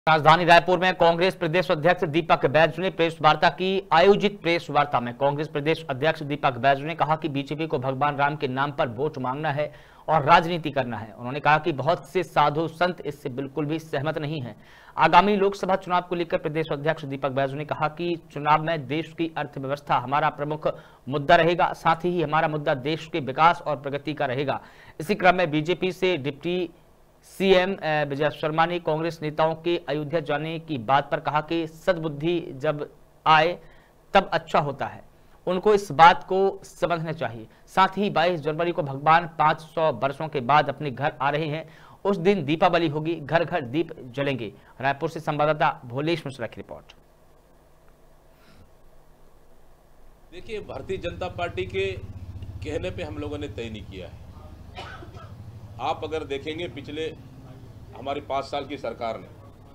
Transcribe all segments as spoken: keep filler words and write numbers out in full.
राजधानी रायपुर में कांग्रेस प्रदेश अध्यक्ष दीपक बैजू ने प्रेस वार्ता की। आयोजित प्रेस वार्ता में कांग्रेस प्रदेश अध्यक्ष दीपक बैजू ने कहा कि बीजेपी को भगवान राम के नाम पर वोट मांगना है और राजनीति करना है। उन्होंने कहा कि बहुत से साधु संत इससे बिल्कुल भी सहमत नहीं हैं। आगामी लोकसभा चुनाव को लेकर प्रदेश अध्यक्ष दीपक बैजू ने कहा कि चुनाव में देश की अर्थव्यवस्था हमारा प्रमुख मुद्दा रहेगा, साथ ही हमारा मुद्दा देश के विकास और प्रगति का रहेगा। इसी क्रम में बीजेपी से डिप्टी सीएम विजय शर्मा ने कांग्रेस नेताओं के अयोध्या जाने की बात पर कहा कि सद्बुद्धि जब आए तब अच्छा होता है, उनको इस बात को समझना चाहिए। साथ ही बाईस जनवरी को भगवान पाँच सौ वर्षों के बाद अपने घर आ रहे हैं, उस दिन दीपावली होगी, घर घर दीप जलेंगे। रायपुर से संवाददाता भोलेश मिश्रा की रिपोर्ट। देखिए, भारतीय जनता पार्टी के कहने पे हम लोगों ने तय नहीं किया है। आप अगर देखेंगे, पिछले हमारी पाँच साल की सरकार ने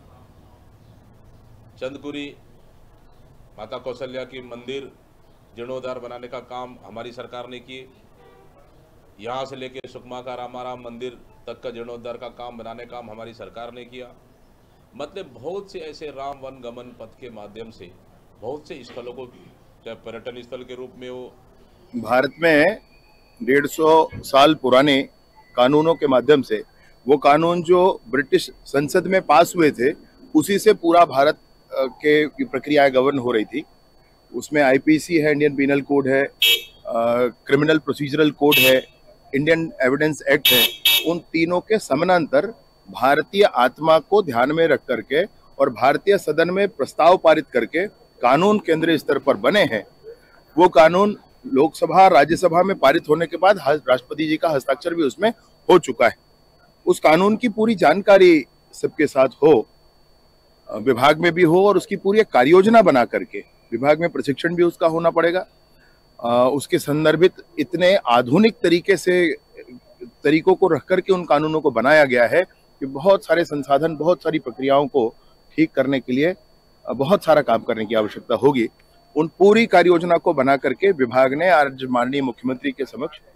चंदकुरी माता कौशल्या की मंदिर जीर्णोद्धार बनाने का काम हमारी सरकार ने किए। यहाँ से लेके सुकमा का रामाराम मंदिर तक का जीर्णोद्धार का काम बनाने का काम हमारी सरकार ने किया। मतलब बहुत से ऐसे राम वन गमन पथ के माध्यम से बहुत से स्थलों को, चाहे पर्यटन स्थल के रूप में हो, भारत में डेढ़ सौ साल पुराने कानूनों के माध्यम से, वो कानून जो ब्रिटिश संसद में पास हुए थे, उसी से पूरा भारत के की प्रक्रियाएं गवर्न हो रही थी। उसमें आईपीसी है, इंडियन पिनल कोड है, क्रिमिनल प्रोसीजरल कोड है, इंडियन एविडेंस एक्ट है। उन तीनों के समानांतर भारतीय आत्मा को ध्यान में रख करके और भारतीय सदन में प्रस्ताव पारित करके कानून केंद्रीय स्तर पर बने हैं। वो कानून लोकसभा राज्यसभा में पारित होने के बाद राष्ट्रपति जी का हस्ताक्षर भी उसमें हो चुका है। उस कानून की पूरी जानकारी सबके साथ हो, विभाग में भी हो, और उसकी पूरी एक कार्य योजना बना करके विभाग में प्रशिक्षण भी उसका होना पड़ेगा। उसके संदर्भित इतने आधुनिक तरीके से तरीकों को रख करके उन कानूनों को बनाया गया है कि बहुत सारे संसाधन, बहुत सारी प्रक्रियाओं को ठीक करने के लिए बहुत सारा काम करने की आवश्यकता होगी। उन पूरी कार्य योजना को बना करके विभाग ने आज माननीय मुख्यमंत्री के समक्ष